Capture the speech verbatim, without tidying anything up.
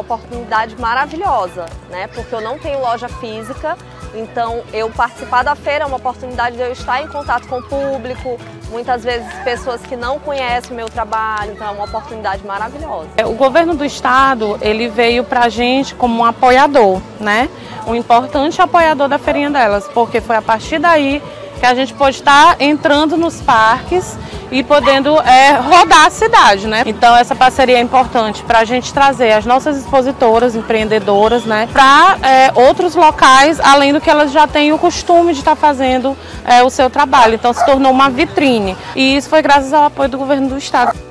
oportunidade maravilhosa, né? Porque eu não tenho loja física, então eu participar da feira é uma oportunidade de eu estar em contato com o público, muitas vezes pessoas que não conhecem o meu trabalho, então é uma oportunidade maravilhosa. O governo do estado, ele veio pra gente como um apoiador, né? Um importante apoiador da Feirinha Delas, porque foi a partir daí que a gente pode estar entrando nos parques e podendo é, rodar a cidade, né? Então essa parceria é importante para a gente trazer as nossas expositoras, empreendedoras, né, para é, outros locais, além do que elas já têm o costume de estar fazendo é, o seu trabalho. Então se tornou uma vitrine e isso foi graças ao apoio do governo do estado.